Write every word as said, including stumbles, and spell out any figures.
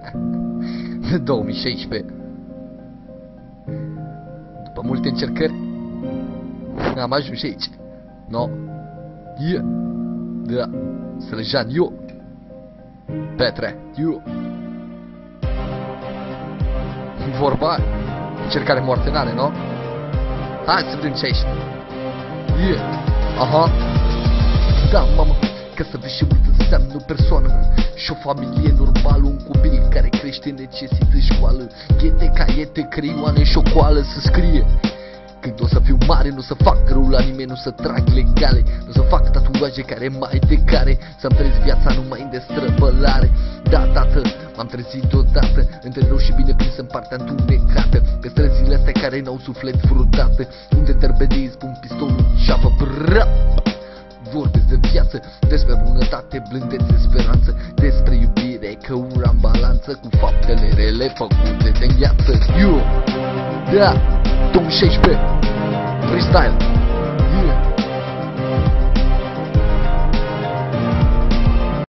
două mii șaisprezece. După multe încercări am ajuns și aici. No. Yeah. Da. Sărăjan, eu. Petre, eu. Vorba. Încercare moarte n-are, no? Hai să vedem ce aici. Yeah. Aha. Da, mamă. Ca să vezi ce mult înseamnă o persoană și o familie normală. Un copil care crește necesită școală, ghete, caiete, creioane și o coală să scrie. Când o să fiu mare, nu o să fac rău la nimeni, nu o să trag legale, nu o să fac tatuaje care mai de care să-mi trăiesc viața numai în destrăbălare. Da, tată, m-am trezit odată între rău și bine prins în partea întunecată, pe străzile astea care n-au suflet vreodată, unde terbedei spun pistolul și apă bră. Vorbesc de viață, despre bunătate, blândețe, speranță, despre iubire, căura în balanță cu faptele rele făcute de viață. Eu, da, două mii șaisprezece, freestyle.